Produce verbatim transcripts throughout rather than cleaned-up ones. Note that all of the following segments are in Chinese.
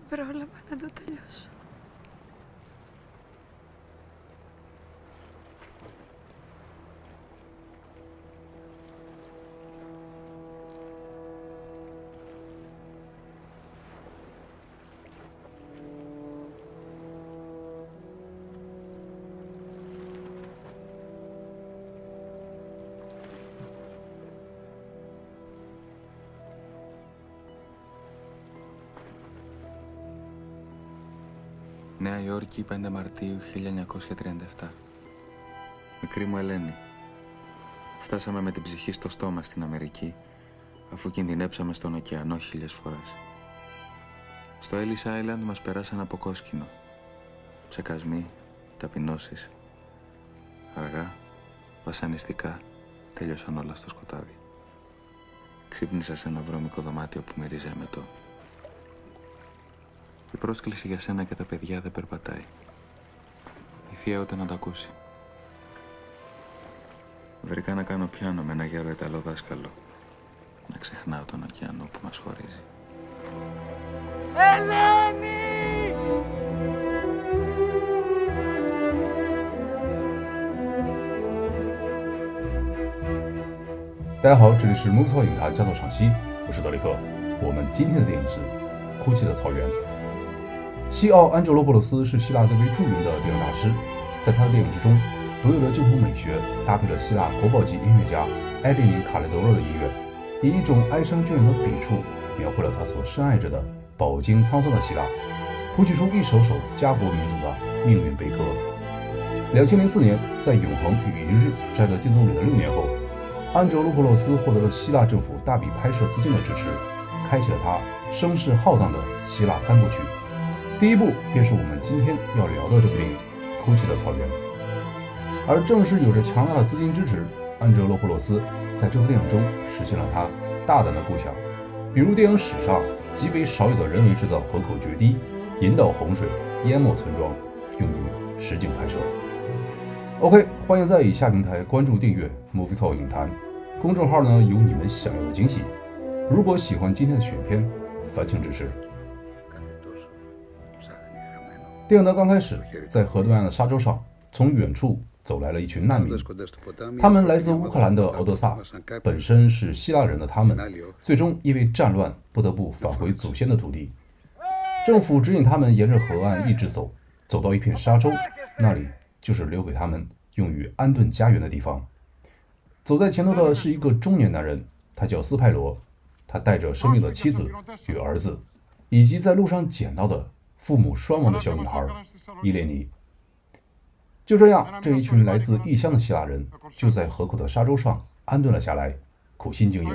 πρόλαβα να το τελειώσω. Νέα Υόρκη, πέντε Μαρτίου χίλια εννιακόσια τριάντα επτά. Μικρή μου Ελένη, φτάσαμε με την ψυχή στο στόμα στην Αμερική, αφού κινδυνέψαμε στον ωκεανό χίλιες φορές. Στο Ellis Island μας περάσαν από κόσκινο. Ψεκασμοί, ταπεινώσεις. Αργά, βασανιστικά, τέλειωσαν όλα στο σκοτάδι. Ξύπνησα σε ένα βρώμικο δωμάτιο που μυρίζει έμετο. Η πρόσκληση για σένα και τα παιδιά δεν περπατάει. Η θεία ούτε να το ακούσει. Βρήκα να κάνω πιάνο με ένα γέρο Ιταλό δάσκαλο. Να ξεχνάω τον ωκεανό που μας χωρίζει. Ελένη! 大家好，这里是 Movie Talk 影坛，加座赏析，我是德里克。我们今天的电影是《哭泣的草原》。西奥安哲罗波洛斯是希腊最为著名的电影大师，在他的电影之中，独有的镜头美学搭配了希腊国宝级音乐家埃列尼·卡雷德洛的音乐，以一种哀伤隽永的笔触，描绘了他所深爱着的饱经沧桑的希腊，谱曲出一首首家国民族的命运悲歌。两千零四年，在《永恒与一日》摘得金棕榈的六年后，安哲罗波洛斯获得了希腊政府大笔拍摄资金的支持，开启了他声势浩荡的希腊三部曲。第一部便是我们今天要聊的这部电影《哭泣的草原》。而正是有着强大的资金支持，安哲罗波洛斯在这部电影中实现了他大胆的构想，比如电影史上极为少有的人为制造河口决堤，引导洪水淹没村庄，用于实景拍摄。OK， 欢迎在以下平台关注订阅 Movie Talk 影坛公众号呢，有你们想要的惊喜。如果喜欢今天的选片，烦请支持。电影的刚开始，在河对岸的沙洲上，从远处走来了一群难民，他们来自乌克兰的敖德萨，本身是希腊人的他们，最终因为战乱不得不返回祖先的土地。政府指引他们沿着河岸一直走，走到一片沙洲，那里就是留给他们用于安顿家园的地方。走在前头的是一个中年男人，他叫斯派罗，他带着生病的妻子与儿子，以及在路上捡到的父母双亡的小女孩伊莲妮。就这样，这一群来自异乡的希腊人就在河口的沙洲上安顿了下来，苦心经营。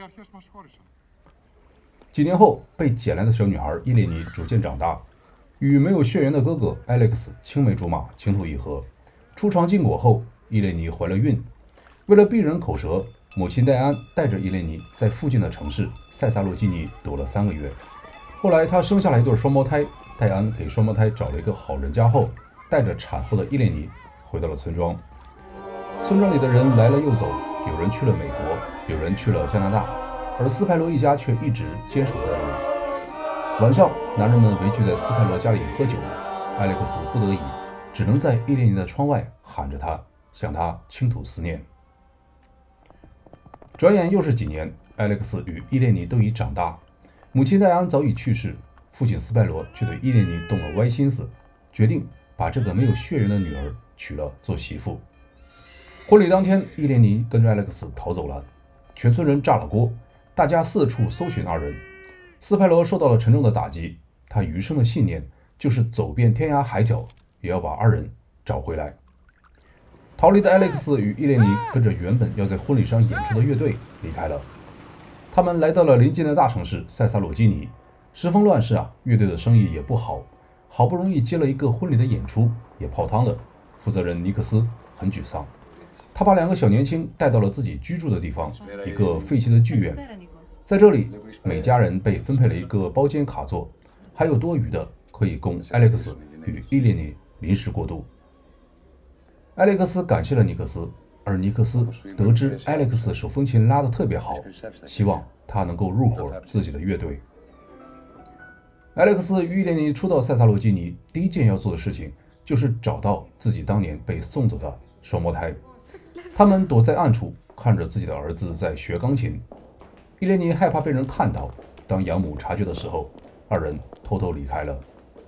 几年后，被捡来的小女孩伊莲妮逐渐长大，与没有血缘的哥哥 Alex 青梅竹马，情投意合。初尝禁果后，伊莲妮怀了孕。为了避人口舌，母亲戴安带着伊莲妮在附近的城市塞萨洛基尼躲了三个月。后来，她生下了一对双胞胎。戴安给双胞胎找了一个好人家后，带着产后的伊莲妮回到了村庄。村庄里的人来了又走，有人去了美国，有人去了加拿大，而斯派罗一家却一直坚守在那里。晚上，男人们围聚在斯派罗家里喝酒，艾利克斯不得已，只能在伊莲妮的窗外喊着她，向她倾吐思念。转眼又是几年，艾利克斯与伊莲妮都已长大，母亲戴安早已去世，父亲斯派罗却对伊莲妮动了歪心思，决定把这个没有血缘的女儿娶了做媳妇。婚礼当天，伊莲妮跟着艾利克斯逃走了，全村人炸了锅，大家四处搜寻二人。斯派罗受到了沉重的打击，他余生的信念就是走遍天涯海角，也要把二人找回来。逃离的艾利克斯与伊莲妮跟着原本要在婚礼上演出的乐队离开了。他们来到了邻近的大城市塞萨洛基尼，时风乱世啊，乐队的生意也不好，好不容易接了一个婚礼的演出也泡汤了。负责人尼克斯很沮丧，他把两个小年轻带到了自己居住的地方，一个废弃的剧院。在这里，每家人被分配了一个包间卡座，还有多余的可以供艾利克斯与伊莲妮临时过渡。艾利克斯感谢了尼克斯，而尼克斯得知艾利克斯手风琴拉得特别好，希望他能够入伙自己的乐队。 艾利克斯与伊莲妮初到塞萨洛基尼，第一件要做的事情就是找到自己当年被送走的双胞胎。他们躲在暗处，看着自己的儿子在学钢琴。伊莲妮害怕被人看到，当养母察觉的时候，二人偷偷离开了。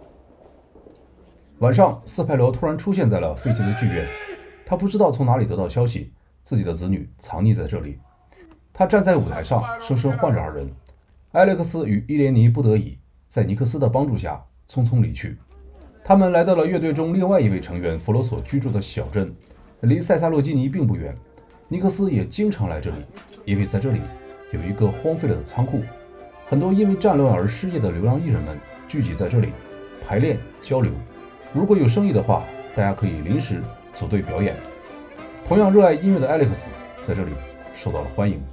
晚上，斯派罗突然出现在了废弃的剧院，他不知道从哪里得到消息，自己的子女藏匿在这里。他站在舞台上，生生唤着二人。艾利克斯与伊莲妮不得已，在尼克斯的帮助下匆匆离去。他们来到了乐队中另外一位成员弗罗索居住的小镇，离塞萨洛基尼并不远。尼克斯也经常来这里，因为在这里有一个荒废了的仓库，很多因为战乱而失业的流浪艺人们聚集在这里排练交流。如果有生意的话，大家可以临时组队表演。同样热爱音乐的艾利克斯在这里受到了欢迎。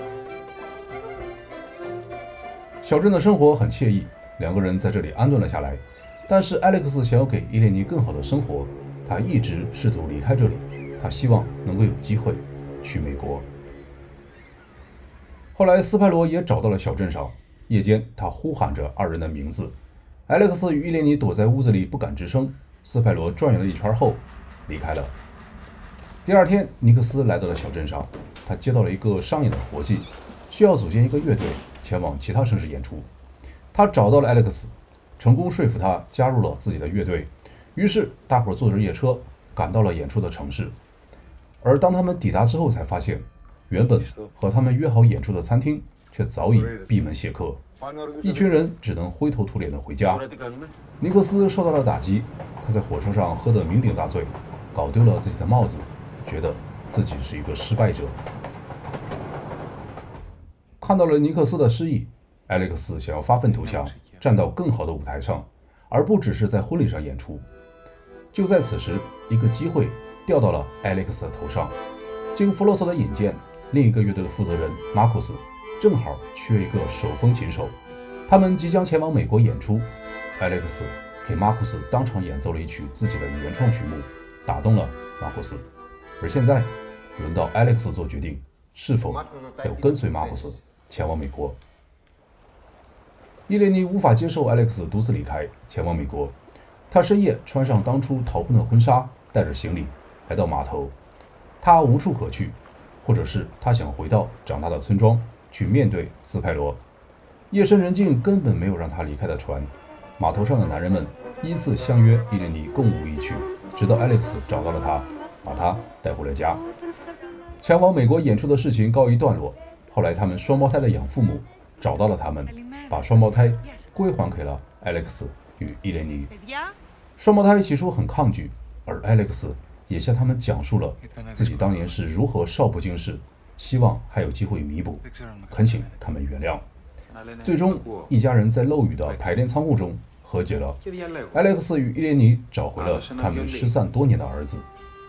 小镇的生活很惬意，两个人在这里安顿了下来。但是艾利克斯想要给伊莲妮更好的生活，他一直试图离开这里，他希望能够有机会去美国。后来斯派罗也找到了小镇上，夜间他呼喊着二人的名字。艾利克斯与伊莲妮躲在屋子里不敢吱声。斯派罗转悠了一圈后离开了。第二天，尼克斯来到了小镇上，他接到了一个商业的活计，需要组建一个乐队前往其他城市演出。他找到了艾利克斯，成功说服他加入了自己的乐队。于是大伙坐着夜车赶到了演出的城市。而当他们抵达之后，才发现原本和他们约好演出的餐厅却早已闭门谢客，一群人只能灰头土脸地回家。尼克斯受到了打击，他在火车上喝得酩酊大醉，搞丢了自己的帽子，觉得自己是一个失败者。看到了尼克斯的失意，艾利克斯想要发愤图强，站到更好的舞台上，而不只是在婚礼上演出。就在此时，一个机会掉到了艾利克斯的头上。经弗洛索的引荐，另一个乐队的负责人马库斯正好缺一个手风琴手，他们即将前往美国演出。艾利克斯给马库斯当场演奏了一曲自己的原创曲目，打动了马库斯。而现在轮到艾利克斯做决定，是否要跟随马库斯前往美国。伊莲妮无法接受艾利克斯独自离开，前往美国。他深夜穿上当初逃婚的婚纱，带着行李来到码头。他无处可去，或者是他想回到长大的村庄去面对斯派罗。夜深人静根本没有让他离开的船。码头上的男人们依次相约伊莲妮共舞一曲，直到艾利克斯找到了他，把他带回了家。前往美国演出的事情告一段落。后来他们双胞胎的养父母找到了他们，把双胞胎归还给了艾利克斯与伊莲妮。双胞胎起初很抗拒，而艾利克斯也向他们讲述了自己当年是如何少不经事，希望还有机会弥补，恳请他们原谅。最终，一家人在漏雨的排练仓库中和解了。艾利克斯与伊莲妮找回了他们失散多年的儿子。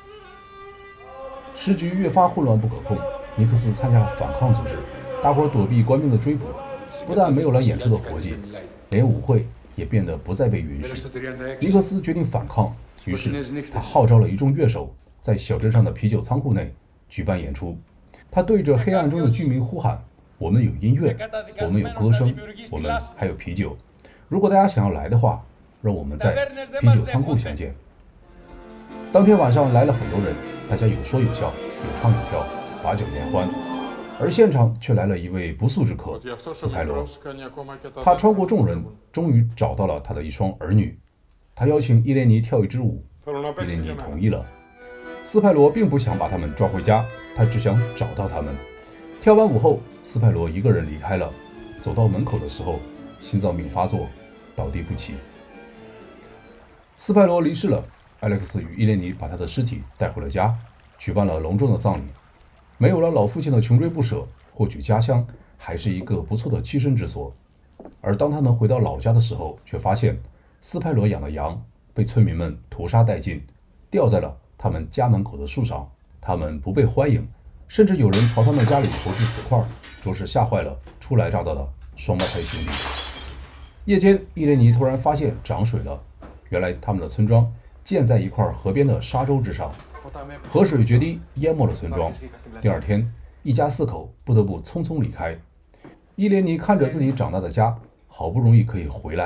时局越发混乱不可控，尼克斯参加了反抗组织，大伙躲避官兵的追捕，不但没有了演出的活计，连舞会也变得不再被允许。尼克斯决定反抗，于是他号召了一众乐手在小镇上的啤酒仓库内举办演出。他对着黑暗中的居民呼喊：我们有音乐，我们有歌声，我们还有啤酒。如果大家想要来的话，让我们在啤酒仓库相见。当天晚上来了很多人，大家有说有笑，有唱有跳，把酒言欢。而现场却来了一位不速之客，斯派罗。他穿过众人，终于找到了他的一双儿女。他邀请伊莲妮跳一支舞，伊莲妮同意了。斯派罗并不想把他们抓回家，他只想找到他们。跳完舞后，斯派罗一个人离开了。走到门口的时候，心脏病发作，倒地不起。斯派罗离世了，艾利克斯与伊莲妮把他的尸体带回了家，举办了隆重的葬礼。没有了老父亲的穷追不舍，或许家乡还是一个不错的栖身之所。而当他们回到老家的时候，却发现斯派罗养的羊被村民们屠杀殆尽，吊在了他们家门口的树上。他们不被欢迎，甚至有人朝他们家里投掷石块，着实吓坏了初来乍到的双胞胎兄弟。夜间，伊莲妮突然发现涨水了，原来他们的村庄建在一块河边的沙洲之上，河水决堤淹没了村庄。第二天，一家四口不得不匆匆离开。伊莲妮看着自己长大的家，好不容易可以回来，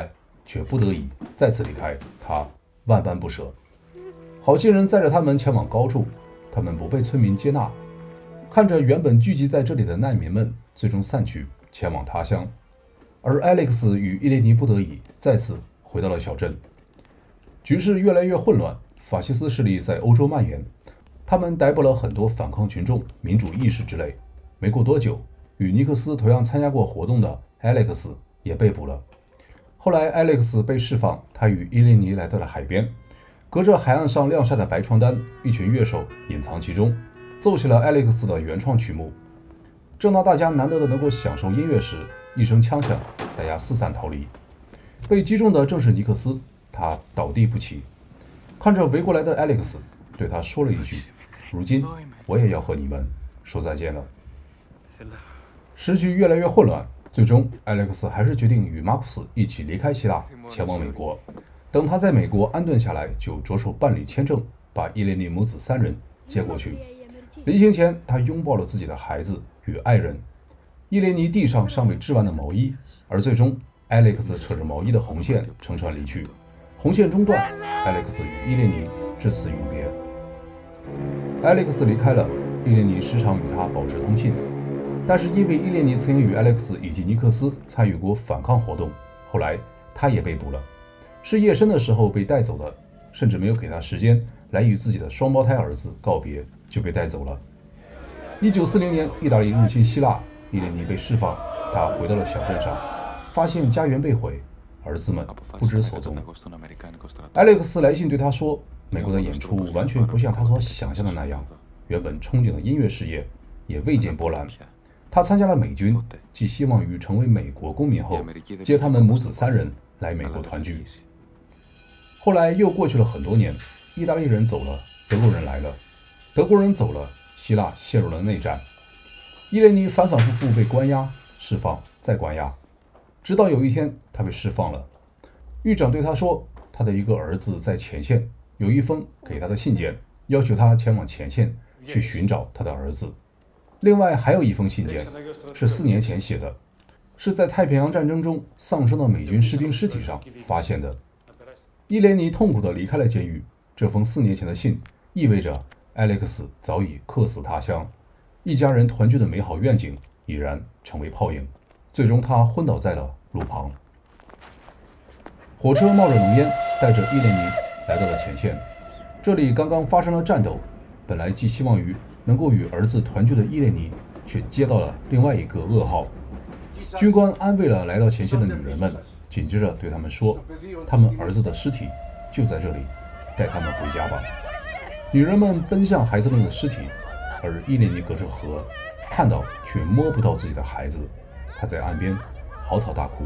却不得已再次离开，他万般不舍。好心人载着他们前往高处，他们不被村民接纳，看着原本聚集在这里的难民们最终散去，前往他乡。而 Alex 与伊莲妮不得已再次回到了小镇。局势越来越混乱，法西斯势力在欧洲蔓延，他们逮捕了很多反抗群众、民主意识之类。没过多久，与尼克斯同样参加过活动的 Alex 也被捕了。后来 Alex 被释放，他与伊莲妮来到了海边，隔着海岸上晾晒的白床单，一群乐手隐藏其中，奏起了 Alex 的原创曲目。正当大家难得的能够享受音乐时，一声枪响，大家四散逃离。被击中的正是尼克斯，他倒地不起，看着围过来的 Alex， 对他说了一句：“如今我也要和你们说再见了。”时局越来越混乱，最终 Alex 还是决定与马库斯一起离开希腊，前往美国。等他在美国安顿下来，就着手办理签证，把伊莲妮母子三人接过去。临行前，他拥抱了自己的孩子与爱人。伊莲妮递上尚未织完的毛衣，而最终 Alex 扯着毛衣的红线乘船离去。红线中断 ，Alex 与伊莲妮至此永别。Alex 离开了，伊莲妮时常与他保持通信，但是因为伊莲妮曾经与 Alex 以及尼克斯参与过反抗活动，后来他也被捕了，是夜深的时候被带走的，甚至没有给他时间来与自己的双胞胎儿子告别，就被带走了。一九四零年，意大利入侵希腊，伊莲妮被释放，他回到了小镇上，发现家园被毁，儿子们不知所踪。Alex 来信对他说，美国的演出完全不像他所想象的那样，原本憧憬的音乐事业也未见波澜。他参加了美军，寄希望于成为美国公民后，接他们母子三人来美国团聚。后来又过去了很多年，意大利人走了，德国人来了，德国人走了，希腊陷入了内战。伊莲妮反反复复被关押、释放、再关押，直到有一天他被释放了。狱长对他说，他的一个儿子在前线，有一封给他的信件，要求他前往前线去寻找他的儿子。另外还有一封信件，是四年前写的，是在太平洋战争中丧生的美军士兵尸体上发现的。伊莲妮痛苦地离开了监狱，这封四年前的信意味着 Alex 早已客死他乡，一家人团聚的美好愿景已然成为泡影，最终他昏倒在了路旁。火车冒着浓烟，带着伊莲妮来到了前线，这里刚刚发生了战斗，本来寄希望于能够与儿子团聚的伊莲妮，却接到了另外一个噩耗。军官安慰了来到前线的女人们，紧接着对他们说，他们儿子的尸体就在这里，带他们回家吧。女人们奔向孩子们的尸体，而伊莲妮隔着河看到却摸不到自己的孩子，她在岸边嚎啕大哭。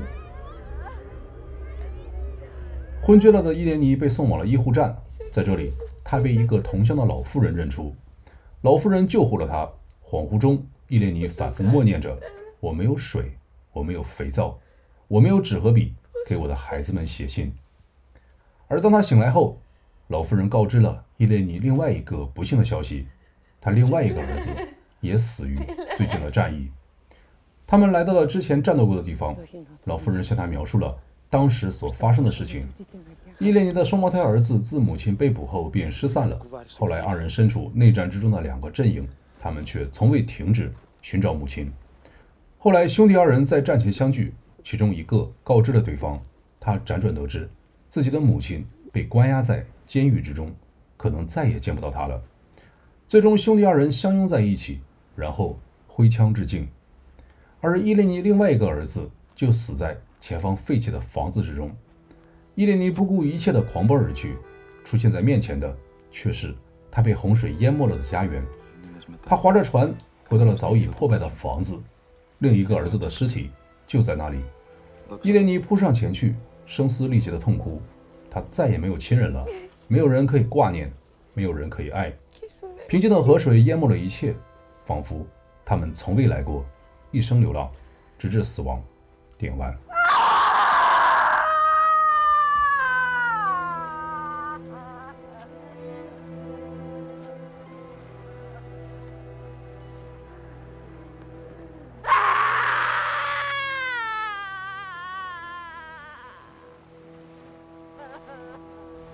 昏厥了的伊莲妮被送往了医护站，在这里她被一个同乡的老妇人认出，老妇人救活了她。恍惚中，伊莲妮反复默念着，我没有水，我没有肥皂，我没有纸和笔给我的孩子们写信。而当她醒来后，老妇人告知了伊莲妮另外一个不幸的消息，她另外一个儿子也死于最近的战役。他们来到了之前战斗过的地方，老妇人向他描述了当时所发生的事情。伊莲妮的双胞胎儿子自母亲被捕后便失散了，后来二人身处内战之中的两个阵营，他们却从未停止寻找母亲。后来兄弟二人在战前相聚，其中一个告知了对方，他辗转得知自己的母亲被关押在监狱之中，可能再也见不到她了。最终兄弟二人相拥在一起，然后挥枪致敬。而伊莲妮另外一个儿子就死在前方废弃的房子之中。伊莲妮不顾一切的狂奔而去，出现在面前的却是他被洪水淹没了的家园。他划着船回到了早已破败的房子，另一个儿子的尸体就在那里。伊莲妮扑上前去，声嘶力竭的痛哭。他再也没有亲人了，没有人可以挂念，没有人可以爱。平静的河水淹没了一切，仿佛他们从未来过，一生流浪，直至死亡点完。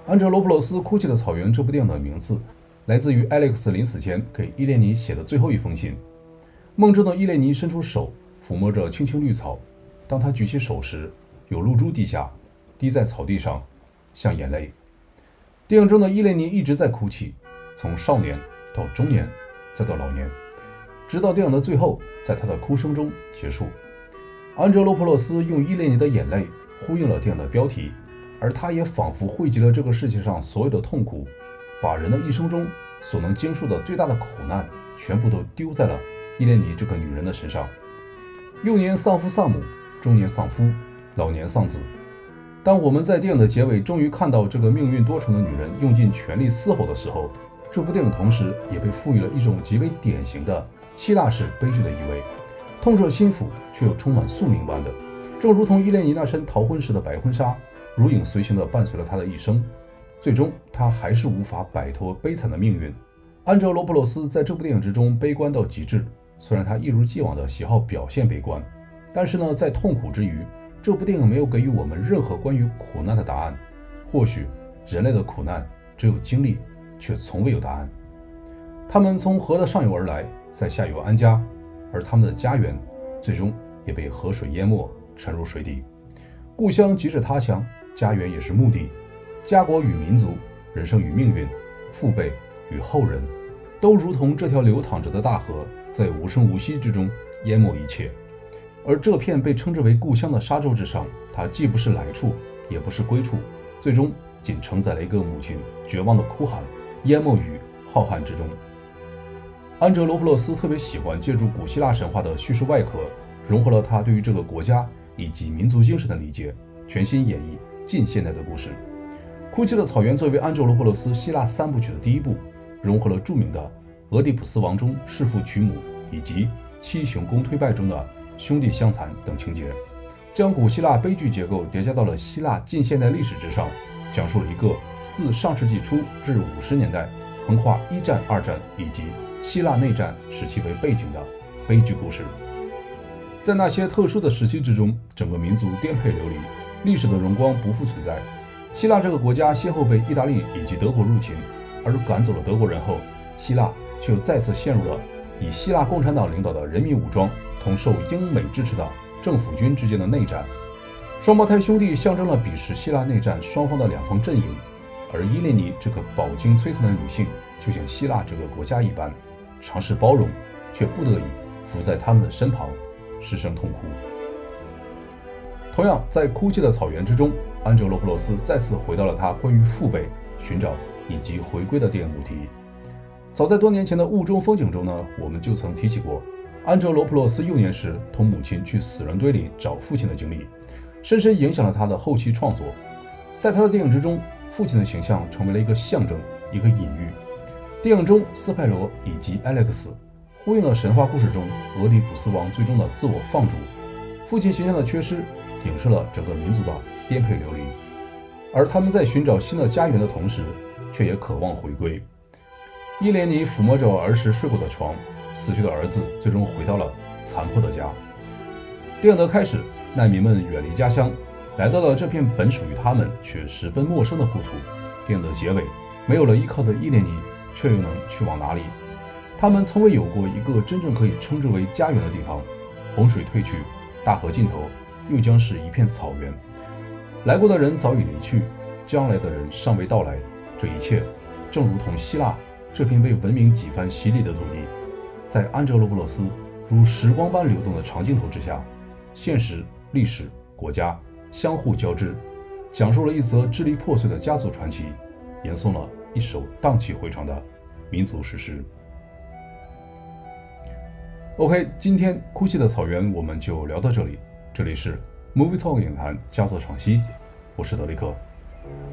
安哲罗普洛斯《哭泣的草原》这部电影的名字来自于艾利克斯临死前给伊莲妮写的最后一封信。梦中的伊莲妮伸出手抚摸着青青绿草，当她举起手时，有露珠滴下，滴在草地上，像眼泪。电影中的伊莲妮一直在哭泣，从少年到中年，再到老年，直到电影的最后，在她的哭声中结束。安哲罗普洛斯用伊莲妮的眼泪呼应了电影的标题，而他也仿佛汇集了这个世界上所有的痛苦，把人的一生中所能经受的最大的苦难全部都丢在了伊莲妮这个女人的身上。幼年丧父丧母，中年丧夫，老年丧子。当我们在电影的结尾终于看到这个命运多舛的女人用尽全力嘶吼的时候，这部电影同时也被赋予了一种极为典型的希腊式悲剧的意味，痛彻心腑却又充满宿命般的，正如同伊莲妮那身逃婚时的白婚纱如影随形地伴随了她的一生，最终她还是无法摆脱悲惨的命运。安哲罗普洛斯在这部电影之中悲观到极致，虽然他一如既往的喜好表现悲观，但是呢，在痛苦之余，这部电影没有给予我们任何关于苦难的答案。或许人类的苦难只有经历，却从未有答案。他们从河的上游而来，在下游安家，而他们的家园最终也被河水淹没，沉入水底。故乡即是他乡，家园也是墓地。家国与民族，人生与命运，父辈与后人，都如同这条流淌着的大河，在无声无息之中淹没一切。而这片被称之为故乡的沙洲之上，它既不是来处，也不是归处，最终仅承载了一个母亲绝望的哭喊，淹没于浩瀚之中。安哲罗普洛斯特别喜欢借助古希腊神话的叙述外壳，融合了他对于这个国家以及民族精神的理解，全新演绎近现代的故事。哭泣的草原作为安哲罗普洛斯希腊三部曲的第一部，融合了著名的《俄狄浦斯王》中弑父娶母，以及七雄公推败中的兄弟相残等情节，将古希腊悲剧结构叠加到了希腊近现代历史之上，讲述了一个自上世纪初至五十年代，横跨一战、二战以及希腊内战时期为背景的悲剧故事。在那些特殊的时期之中，整个民族颠沛流离，历史的荣光不复存在。希腊这个国家先后被意大利以及德国入侵，而赶走了德国人后，希腊却又再次陷入了以希腊共产党领导的人民武装同受英美支持的政府军之间的内战。双胞胎兄弟象征了彼时希腊内战双方的两方阵营，而伊莲妮这个饱经摧残的女性，就像希腊这个国家一般，尝试包容，却不得已伏在他们的身旁，失声痛哭。同样，在哭泣的草原之中，安哲罗普洛斯再次回到了他关于父辈、寻找以及回归的电影主题。早在多年前的《雾中风景》中呢，我们就曾提起过安哲罗普洛斯幼年时同母亲去死人堆里找父亲的经历，深深影响了他的后期创作。在他的电影之中，父亲的形象成为了一个象征，一个隐喻。电影中，斯派罗以及艾利克斯呼应了神话故事中俄狄浦斯王最终的自我放逐，父亲形象的缺失影射了整个民族的颠沛流离，而他们在寻找新的家园的同时，却也渴望回归。伊莲妮抚摸着儿时睡过的床，死去的儿子最终回到了残破的家。电影的开始，难民们远离家乡，来到了这片本属于他们却十分陌生的故土。电影的结尾，没有了依靠的伊莲妮却又能去往哪里？他们从未有过一个真正可以称之为家园的地方。洪水退去，大河尽头又将是一片草原。来过的人早已离去，将来的人尚未到来。这一切正如同希腊这片被文明几番洗礼的土地，在安哲罗普洛斯如时光般流动的长镜头之下，现实、历史、国家相互交织，讲述了一则支离破碎的家族传奇，吟诵了一首荡气回肠的民族史诗。OK， 今天哭泣的草原我们就聊到这里。这里是 Movie Talk 影坛佳作赏析，我是德利克。